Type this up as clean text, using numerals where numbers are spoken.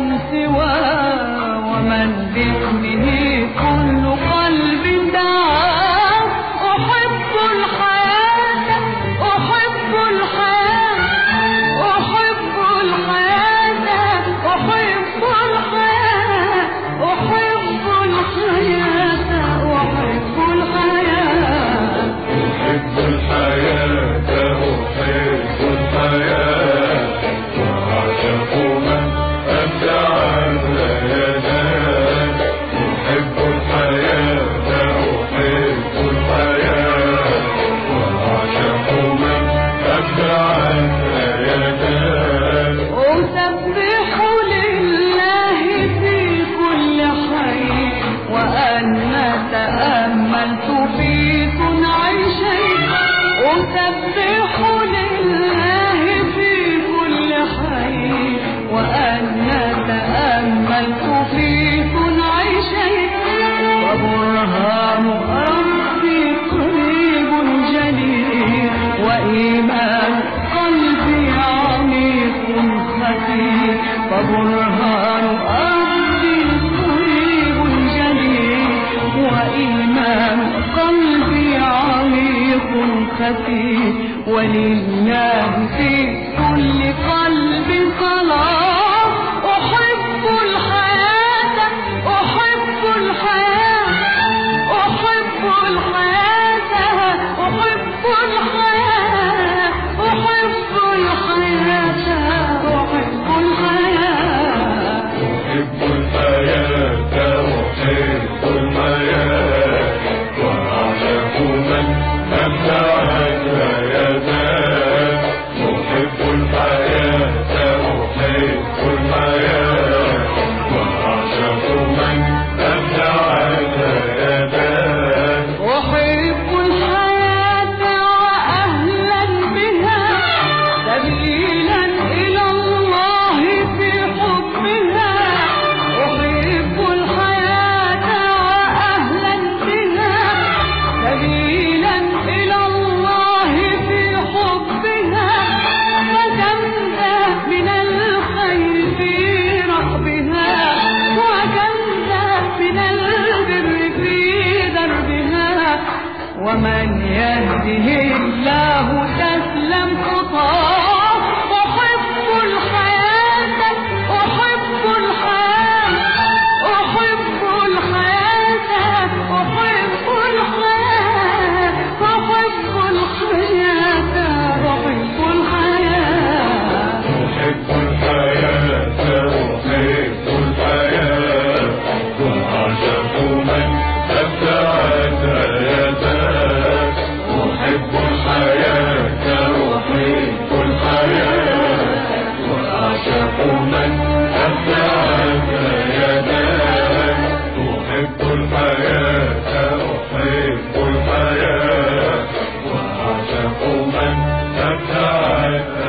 من سواه ومن باسمه كل قلب دعاه. أحب الحياة أحب الحياة أحب الحياة أحب الحياة أحب الحياة أحب الحياة أحب الحياة أحب الحياة وأعشق من أبدع الليالات. أحب الحياة أحب الحياة وأعشق من أبدع الليالات. أسبح لله في كل حي وأنا تأملت في صنع شيء. أسبح لله في كل حي وأنا تأملت في صنع شيء. وبرهان ربي قريب جليل وإيمان قلبي عميق خفي. وبرهان ربي قريب جليل وإيمان قلبي عميق خفي. ولله في كل قلب صلاة. أحب الحياة أحب الحياة أحب الحياة أحب الحياة أحب الحياة أحب الحياة. أحب الحياة أحب الحياة وأعشق من أبدع الليالات. أحب الحياة أحب الحياة وأعشق من أبدع الليالات. أحب الحياة وأهلا بها سبيلا إلى الله في حبها. أحب الحياة وأهلا بها سبيلا إلى الله في حبها. فكم ذا من الخير في رحبها وكم ذا من البر في دربها. ومن يهده الله تسلم خطاه. أحب الحياة أحب الحياة أحب الحياة أحب الحياة أحب الحياة أحب الحياة. أحب الحياة أحب الحياة وأعشق من أبدع الليالات. أحب الحياة أحب الحياة وأعشق من أبدع الليالات. أحب الحياة أحب الحياة وأعشق من أبدع